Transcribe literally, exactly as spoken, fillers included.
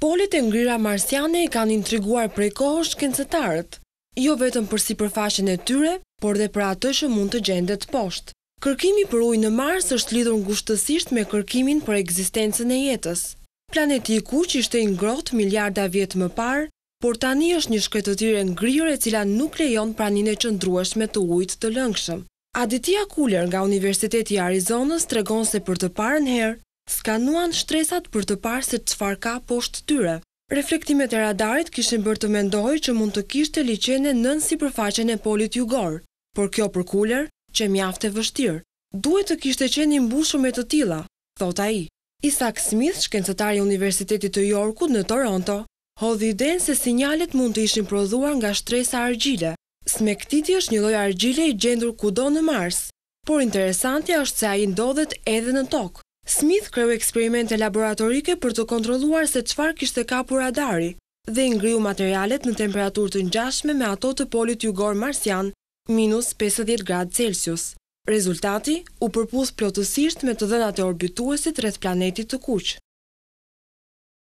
Polit e ngrira marsiane i kanë intriguar prej kohësh shkencëtarët, jo vetëm për sipërfaqen e tyre, por dhe për atë që mund të gjendet poshtë. Kërkimi për ujë në Mars është lidhur ngushtësisht me kërkimin për ekzistencën e jetës. Planeti i kuq ishte i ngrohtë miliarda vjet më parë, por tani është një shkretëtirë ngrirë e cila nuk lejon praninë e qëndrueshme të ujit të lëngshëm. Aditya Kuller nga Universiteti i Arizonës tregon se për të parën herë skanuan shtresat për të parë se çfarë ka poshtë tyre. Reflektimet e radarit kishin bërë të mendojë që mund të kishte liqene nën sipërfaqen e polit jugor, por kjo për Kuller që mjaft e vështirë. Duhet të kishte qenë i mbushur me të tilla, thot ai. Isaac Smith, shkencëtar i Universitetit të Yorkut në Toronto, hodhi idenë se sinjalet mund të ishin prodhuar nga shtresa argjile. Smektiti është një lloj argjile i gjendur kudo në Mars, por interesante është se ai ndodhet edhe në tokë. Smith kreu eksperimente laboratorike për të kontrolluar se çfarë kishte kapur radari dhe i ngriu materialet në temperaturë të ngjashme me ato të polit jugor marsian, minus pesëdhjetë gradë Celsius. Rezultati u përputh plotësisht me të dhënat e orbituesit rreth planetit të kuq.